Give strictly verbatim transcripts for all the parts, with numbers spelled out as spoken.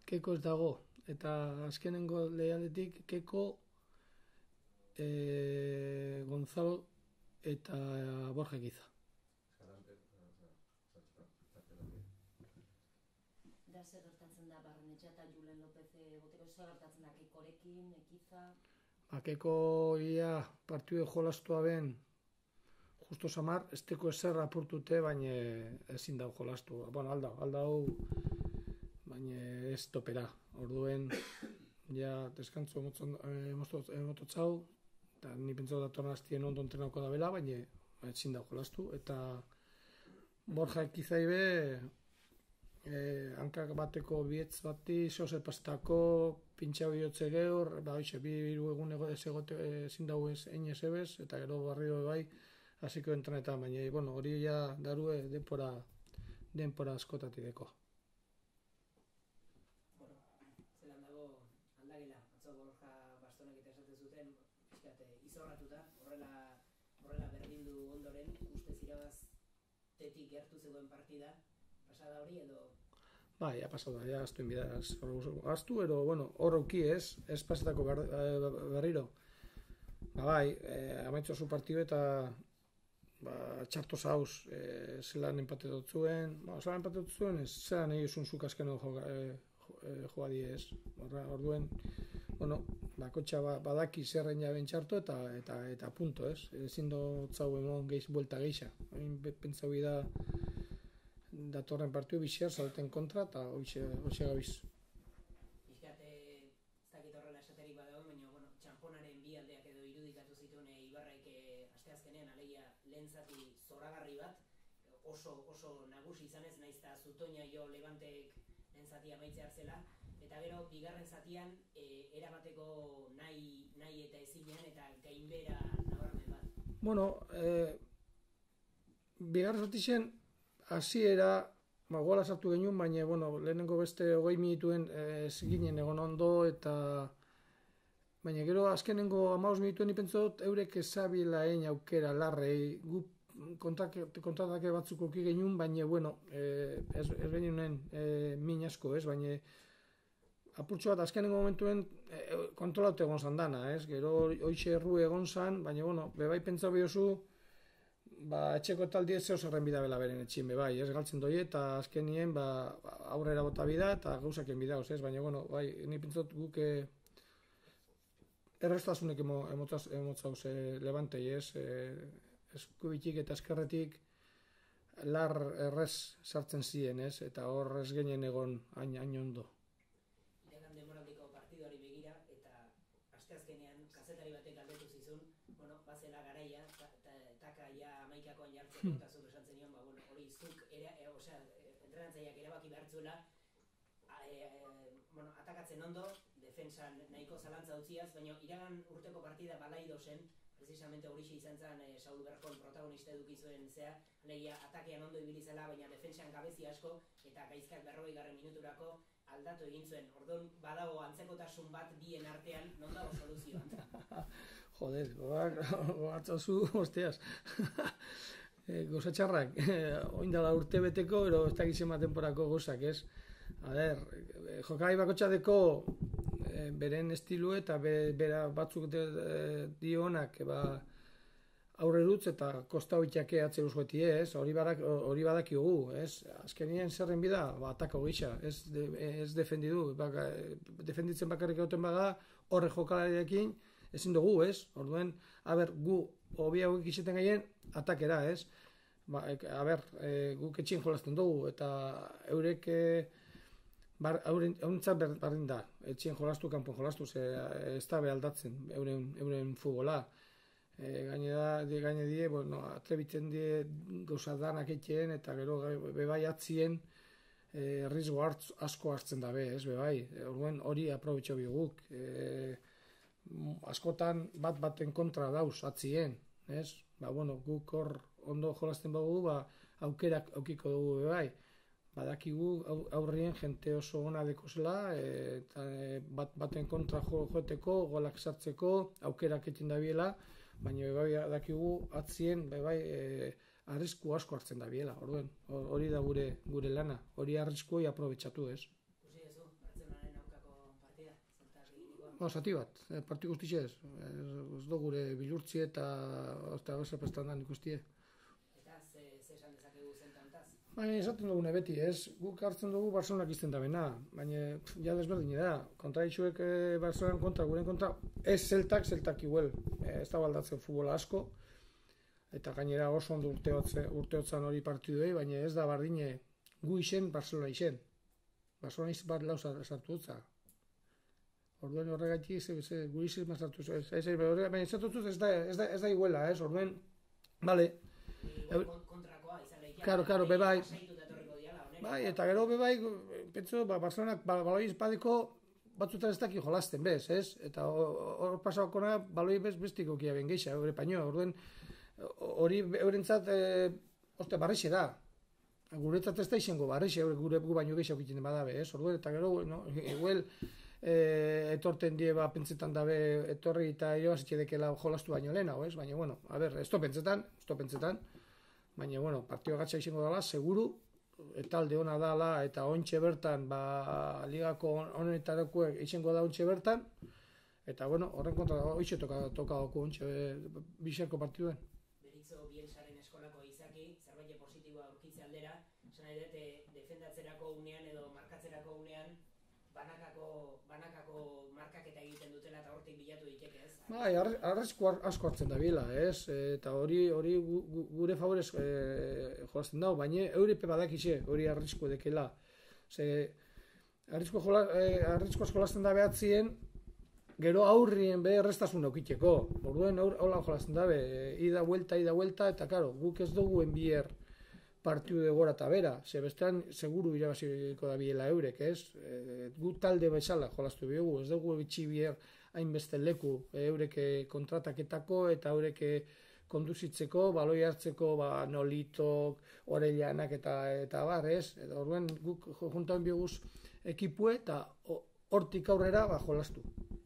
Keko ez dago, eta azkenengo lehialetik Keko, e, Gonzalo eta Borja Ekiza. Da zer gertatzen da Barrenetxea eta Julen López egoteko, zer gertatzen da Kekorekin, Ekiza? Ba, Keko ia partidu jolastua ben, justo samar, ez teko ezer apurtute, baina ezin dau jolastu. Bueno, aldau, aldau, baina ez topera. Orduen, ja, deskantzo emototzau, eta ni pentsau datorren hastien ondo entrenauko da bela, baina ezin dau jolastu. Eta Borja Ekizaibe, eh, hankak bateko bietz bati, zoze pastako, pintxau bihotze gehor, ba, hoxe, bi hiru egun ez egote ezin dau ez egin ez ebez, eta gero barrio bai, hasiko entrenetan, baina, bueno, hori ja darue denpora, denpora askotati deko. Bueno, zelan dago aldagela, atzo Borja Bastonek eta esaten zuten, pixkat, izorratuta, horrela, horrela berdindu ondoren, ustez irabaztetik gertu zegoen partida, pasada hori edo... Ba, ja pasada, ja aztu inbidaz, aztu, ero, bueno, hor auki ez, ez pasetako ber, berriro. Ba, bai, eh, amaitzu zu partidu eta ba, txarto zauz, eh, zelan empatetut zuen, ba, zelan empatetut zuen, ez zelan egin zuk azkeno joadi ez. Orduen, bueno, bakotxa ba, badaki zerren jaben txarto eta, eta, eta punto ez. Ezin dut zau emon geiz, buelta geixa. Hain pentsau da datorren partidu biziar salten kontra eta hoxe gabiz. Pixkat, ez dakit horrela esaterik badago, baina, bueno, txamponaren bi aldeak edo irudikatu zituen e, Ibarraik e, asteazkenean, alegia lehen zati zoragarri bat, oso, oso nagusi izanez, naiz eta Zutoina jo Levantek lehen zati amaitze hartzela, eta gero, bigarren zatian, e, erabateko nahi, nahi eta ezinean, eta gainbera nabarmen bat. Bueno, eh, bigarren zati zen, hasiera, ba, gola sartu genuen, baina, bueno, lehenengo beste hogei minituen ez ginen egon ondo, eta baina gero azkenengo hamabost minituen ipentzot, eurek ezabila egin aukera larrei, gu kontratake batzuk uki genuen, baina, bueno, eh, ez, ez genuen eh, min asko, ez, baina apurtxo bat azkenengo momentuen eh, kontrolaute egon zandana, ez, gero hoxe erru egon zan, baina, bueno, bebai pentsau behiozu, ba, etxeko taldi ez zeo zerren bidabela beren etxin, be bai, ez galtzen doi, eta azkenien, ba, aurrera bota bida, eta gauzakien bidauz, ez, baina, bueno, bai, ni pintzot guk eh, errestasunek emo, emotzauz eh, Levantei, ez, eh, eskubitik eta eskerretik lar errez sartzen ziren, ez, eta hor ez genien egon hain, hain ondo. Iragan demoraldiko partiduari begira, eta asteazkenean kazetari batek galdetu zizun, bueno, bazela garaia, taka ja amaikakoan jartzeko, eta zuk esan zenion, ba, bueno, hori zuk, era, e, osea, entrenatzaileak erabaki behartzuela, e, e, bueno, atakatzen ondo, defensan nahiko zalantza utziaz, baina iragan urteko partida balaido zen, precisamente horixe izan zen e, Saul Berkon protagonista edukizuen zea, legia atakean ondo ibili zela, baina defensan gabezi asko, eta gaizkak berrogei garren minuturako aldatu egin zuen. Orduan, badago antzekotasun bat bien artean, non dago soluzioa. Joder, gogatzozu, hostias. e, goza txarrak, oindala urte beteko, ero ez dakizema temporako gozak, ez? A ber, jokai bakotxadeko e, beren estilu eta be, bera batzuk de, de, dionak, ba, aurre dutz eta kosta hoitiake atze uzgoti ez, hori badak, hori badakigu, ez? Azkenien zerren bida, ba, atako gisa, ez, de, ez defendidu, baka, defenditzen bakarrik egoten baga, horre jokalariakin, ezin dugu, ez? Orduen, a ber, gu, hobi hauek izeten gaien, atakera, ez? Ba, a ber, e, guk etxin jolazten dugu, eta eurek, e, bar, hauntzat berdin da, etxin jolastu, kanpon jolastu, ze, ez da behaldatzen, euren, euren futbola. E, gaine da, gaine die, bueno, atrebitzen die gauza danak etxeen, eta gero bebai atzien, e, risgo hartz, asko hartzen dabe, ez, bebai. Orduen, hori aprobetxo biguk. E, askotan bat baten kontra dauz atzien, ez? Ba, bueno, guk hor ondo jolasten badugu, ba, aukerak aukiko dugu bai. Badakigu aurrien jente oso ona dekozela, e, eta e, bat baten kontra jo, joeteko, golak sartzeko, aukerak etin dabiela, baina bai dakigu atzien bai e, arrisku asko hartzen dabiela. Orduen, hori da gure gure lana. Hori arriskuoi aprobetxatu, ez? Ikusi duzu, Bartzelonaren Bueno, zati bat, eh, parti guztiz ez. Ez du gure bilurtzi eta eta gauza prestan dan ikustie. Eta ze, ze esan dezakegu zentantaz? Baina esaten dugune beti, ez? Guk hartzen dugu Barcelonak izten da bena, baina pff, ja desberdin da. Kontraditxuek eh, Barcelonan kontra, guren kontra, ez zeltak, zeltak iguel. Eh, ez da baldatzen futbola asko, eta gainera oso ondo urteotze, urteotzan hori partiduei, baina ez da bardine gu isen, Barcelona isen. Barcelona iz bat lau sartu dutza. Orduan horregatik, ze, ze, guri isen bat sartu dutza. Ez, ez, baina ez ez da, ez da, ez da iguela, ez? Orduan, bale. Igual kontrakoa izan lehiak. Claro, claro, be bai. Saituta etorriko diala, honek. Bai, eta gero be bai, pentso, ba, Barcelonak ba, baloi espadeko batzutan ez daki jolasten bez, ez? Eta hor pasakona baloi bez bestiko kia ben geixa, hori paño, orduen hori eurentzat, e, oste, barrixe da. Guretzat ez da izango barrixe, gure gu baino geixa okiten badabe, ez? Orduen, eta gero, no, igual, e, etorten die ba pentsetan dabe etorri eta jo hasitxedekela jolastu baino lehenago, ez? Baina, bueno, a ber, esto pentsetan, esto pentsetan, baina, bueno, partio gatsa izango dela, seguru, talde ona dala eta ontxe bertan, ba, ligako honetarakoek izango da ontxe bertan, eta, bueno, horren kontra, hoxe toka, toka oku ontxe bizarko partiduen. Beritzo Bielsaren eskolako izaki, zerbait positiboa aurkitze aldera, esan nahi dut, eh, defendatzerako unean edo markatzerako unean, banakako, banakako markaketa egiten dutela eta hortik bilatu diteke, ez? Bai, arrisku asko hartzen da bila, ez? Eta hori hori gu, gu, gure favorez e, jolasten dago, baina eurepe badakixe hori arrisku dekela. Ze arrisku jola, e, arrisku asko jolasten da behatzien, gero aurrien be errestasun aukiteko. Orduan hola jolasten dabe, e, ida vuelta, ida vuelta, eta claro, guk ez dugu enbier partidu de gora eta bera, ze bestean seguru irabaziko da biela eurek, ez? E, gu talde bezala jolastu biogu, ez dugu bitxi bier hainbeste leku eureke kontrataketako eta eureke konduzitzeko, baloi hartzeko, ba, Nolitok, Orellianak eta eta bar, ez? Eta orduan guk juntan bioguz ekipue eta hortik aurrera ba, jolastu.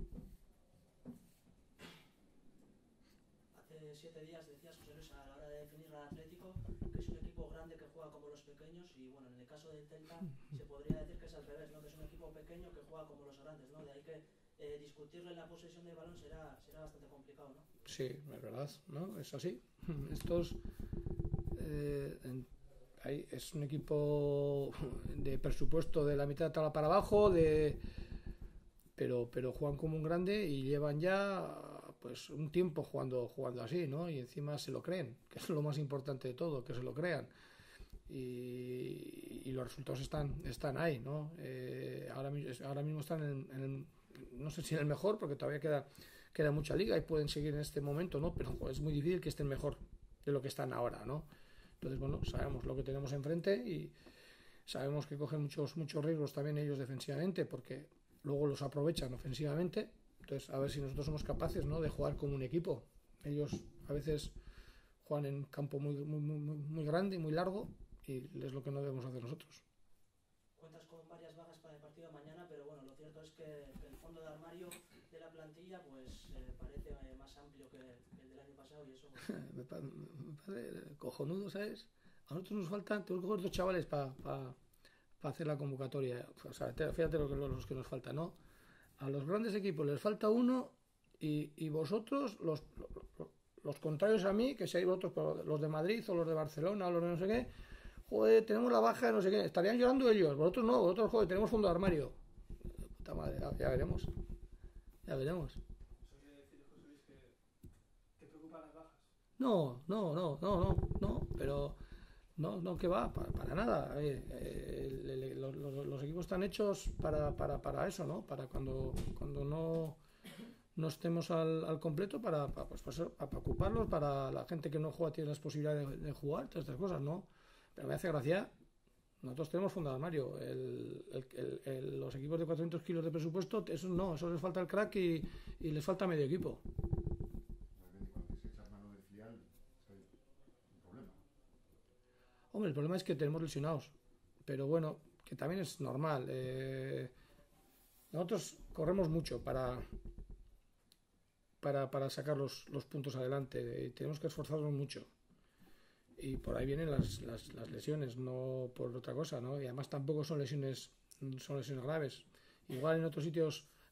Hace siete días decías, José Luis, a la hora de definir al Atlético, que es un equipo grande que juega como los pequeños y, bueno, en el caso del Celta se podría decir que es al revés, ¿no? Que es un equipo pequeño que juega como los grandes, ¿no? De ahí que eh, discutirle la posesión del balón será, será bastante complicado, ¿no? Sí, es verdad, ¿no? Es así. Estos eh, en, hay, es un equipo de presupuesto de la mitad de tabla para abajo, de pero pero juegan como un grande y llevan ya pues un tiempo jugando jugando así, ¿no? Y encima se lo creen, que es lo más importante de todo, que se lo crean. Y, y los resultados están están ahí, ¿no? Eh, ahora, ahora mismo están en, en el, no sé si en el mejor, porque todavía queda queda mucha liga y pueden seguir en este momento, ¿no? Pero joder, es muy difícil que estén mejor de lo que están ahora, ¿no? Entonces, bueno, sabemos lo que tenemos enfrente y sabemos que cogen muchos muchos riesgos también ellos defensivamente, porque luego los aprovechan ofensivamente. Entonces, a ver si nosotros somos capaces, ¿no?, de jugar como un equipo. Ellos a veces juegan en campo muy muy muy, muy grande y muy largo y es lo que no debemos hacer nosotros. Cuentas con varias bajas para el partido de mañana, pero bueno, lo cierto es que, que el fondo de armario de la plantilla pues eh, parece eh, más amplio que el del año pasado y eso pues... me parece cojonudo, ¿sabes? A nosotros nos faltan, tenemos que coger dos chavales para pa, pa hacer la convocatoria. O sea, fíjate lo que, los que nos faltan, ¿no? A los grandes equipos les falta uno y, y vosotros, los, los, los contrarios a mí, que seáis vosotros los de Madrid o los de Barcelona o los de no sé qué, joder, tenemos la baja de no sé qué, estarían llorando ellos, vosotros no, vosotros, joder, tenemos fondo de armario. Puta madre, ya, ya veremos, ya veremos. ¿Eso quiere decir, José Luis, que, que preocupan las bajas? No, no, no, no, no, no, pero no, no, que va, para, para nada. Eh, eh, el, el, los, los equipos están hechos para, para, para eso, ¿no? Para cuando, cuando no, no estemos al, al completo, para, para, pues, para, para ocuparlos, para la gente que no juega tiene las posibilidades de, de jugar, todas estas cosas, ¿no? Pero me hace gracia, nosotros tenemos fondo de armario, el, el, el, el, los equipos de cuatrocientos kilos de presupuesto, eso no, eso les falta el crack y, y les falta medio equipo. Hombre, el problema es que tenemos lesionados, pero bueno, que también es normal. Eh, nosotros corremos mucho para, para, para sacar los, los puntos adelante y tenemos que esforzarnos mucho. Y por ahí vienen las, las, las lesiones, no por otra cosa, ¿no? Y además tampoco son lesiones, son lesiones graves. Igual en otros sitios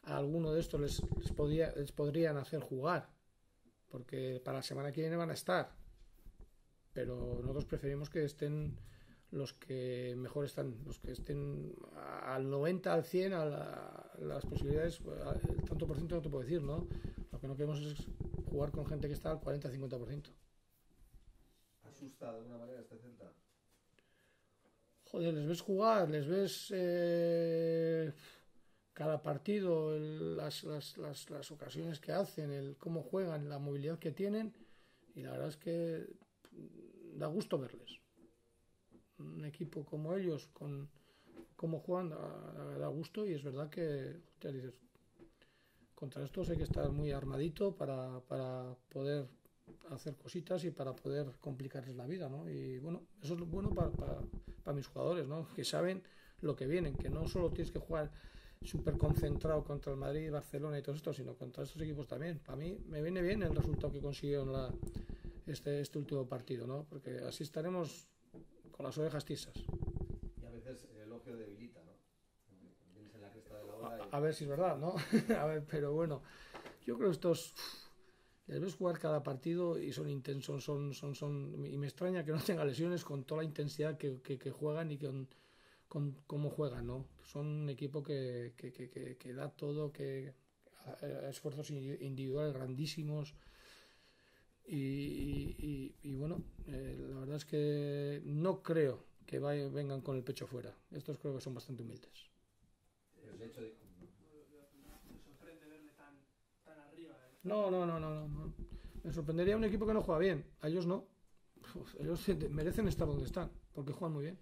a alguno de estos les, les, podía, les podrían hacer jugar, porque para la semana que viene van a estar, pero nosotros preferimos que estén los que mejor están, los que estén al noventa, al cien, a, la, a las posibilidades, el tanto por ciento no te puedo decir, ¿no? Lo que no queremos es jugar con gente que está al cuarenta a cincuenta por ciento. ¿Asusta de alguna manera este Celta? Joder, les ves jugar, les ves eh, cada partido, el, las, las, las, las ocasiones que hacen, el cómo juegan, la movilidad que tienen, y la verdad es que da gusto verles. Un equipo como ellos, con cómo juegan, da, da gusto, y es verdad que te dices, contra estos hay que estar muy armadito para, para poder hacer cositas y para poder complicarles la vida, ¿no? Y bueno, eso es bueno para, para, para mis jugadores, ¿no? Que saben lo que vienen, que no solo tienes que jugar súper concentrado contra el Madrid, Barcelona y todo esto, sino contra estos equipos también. Para mí me viene bien el resultado que consiguieron la, este, este último partido, ¿no? Porque así estaremos con las orejas tiesas. Y a veces el elogio debilita, ¿no? Vienes en la cresta de la ola y... a, a ver si es verdad, ¿no? A ver, pero bueno, yo creo que estos les ves jugar cada partido y son intensos, son, son, son, y me extraña que no tenga lesiones con toda la intensidad que, que, que juegan y con, con cómo juegan, ¿no? Son un equipo que, que, que, que, que da todo, que esfuerzos individuales grandísimos. Y, y, y, y bueno, eh, la verdad es que no creo que vaya, vengan con el pecho fuera. Estos creo que son bastante humildes. El hecho de... Me sorprende verle tan, tan arriba. ¿eh? No, no, no, no, no. Me sorprendería un equipo que no juega bien. A ellos no. Uf, ellos merecen estar donde están, porque juegan muy bien.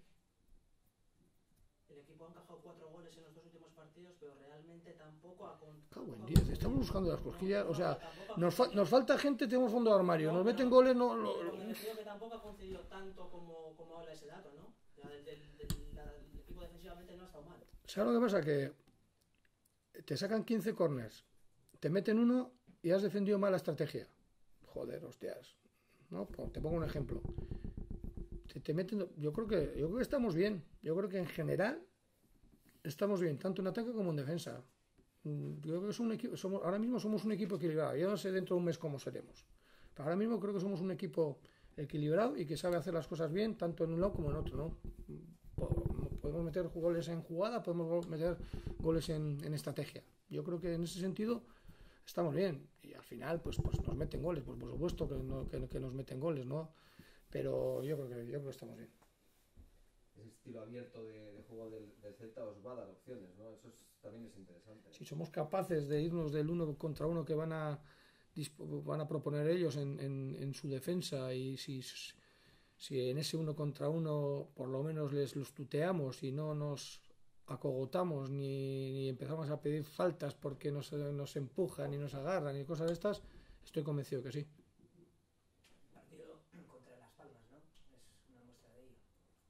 El equipo ha encajado cuatro goles en los dos últimos partidos, pero realmente tampoco ha... Cago en diez, estamos buscando las cosquillas, o sea, nos, fa nos falta gente, tenemos fondo de armario, nos meten goles, no... Lo, lo... Me refiero que tampoco ha concedido tanto como, como habla ese dato, ¿no? El, el, el, el equipo defensivamente no ha estado mal. ¿Sabes lo que pasa? Que te sacan quince corners, te meten uno y has defendido mal la estrategia. Joder, hostias, ¿no? Te pongo un ejemplo. Te, te meten, yo creo que yo creo que estamos bien, yo creo que en general estamos bien, tanto en ataque como en defensa. Yo creo que es un equipo, somos, ahora mismo somos un equipo equilibrado. Yo no sé dentro de un mes cómo seremos, pero ahora mismo creo que somos un equipo equilibrado y que sabe hacer las cosas bien, tanto en un lado como en otro, ¿no? Podemos meter goles en jugada, podemos meter goles en, en estrategia. Yo creo que en ese sentido estamos bien, y al final pues, pues nos meten goles, pues por supuesto que, no, que, que nos meten goles, ¿no? Pero yo creo que, yo creo que estamos bien. Ese estilo abierto de, de juego del, del Celta os va a dar opciones, ¿no? Eso es, también es interesante. Si somos capaces de irnos del uno contra uno que van a van a proponer ellos en, en, en su defensa, y si, si en ese uno contra uno por lo menos les los tuteamos y no nos acogotamos ni, ni empezamos a pedir faltas porque nos, nos empujan y nos agarran y cosas de estas, estoy convencido que sí. Partido contra Las Palmas, ¿no? Es una muestra de ello.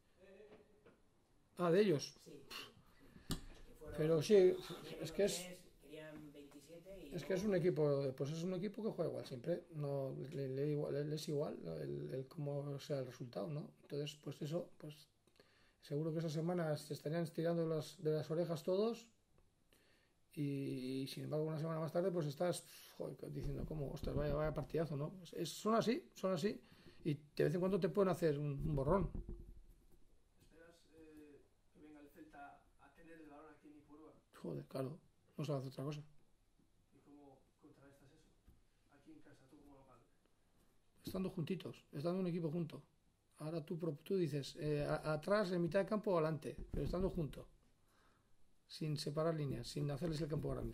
Ah, de ellos. Sí, sí. Que Pero sí, es que es... Querían veintisiete y Es que es un equipo, pues es un equipo que juega igual siempre, no le, le, igual, le es igual el, el cómo sea el resultado, ¿no? Entonces, pues eso, pues seguro que esas semanas se estarían estirando las, de las orejas todos, y, y sin embargo una semana más tarde pues estás joder, diciendo cómo, ostras, vaya, vaya partidazo, ¿no? Es, son así, son así, y de vez en cuando te pueden hacer un, un borrón. ¿Esperas eh, que venga el Celta a tener el balón aquí en Ipurúa? Joder, claro, no se hace otra cosa. Estando juntitos, estando un equipo junto. Ahora tú, tú dices, eh, a, atrás, en mitad de campo o adelante, pero estando juntos, sin separar líneas, sin hacerles el campo grande.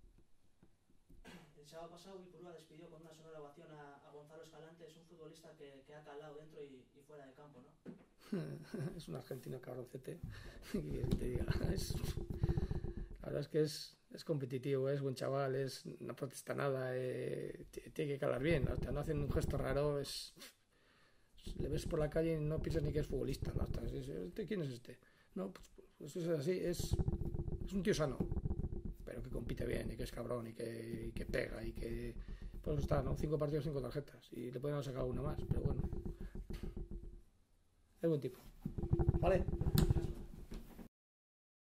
El sábado pasado Ipurúa despidió con una sonora ovación a, a Gonzalo Escalante. Es un futbolista que, que ha calado dentro y, y fuera de campo, ¿no? Es un argentino cabroncete. ¿Qué quieres que te diga? Es, la verdad es que es, es competitivo, es buen chaval, es, no protesta nada, eh, tiene que calar bien, hasta no hacen un gesto raro, es, le ves por la calle y no piensas ni que es futbolista, ¿no? Hasta, ¿este, ¿quién es este? No, pues, pues es así, es, es un tío sano, pero que compite bien y que es cabrón y que, y que pega y que, pues está, ¿no? Cinco partidos, cinco tarjetas, y le pueden haber sacado una más, pero bueno, es buen tipo. Vale.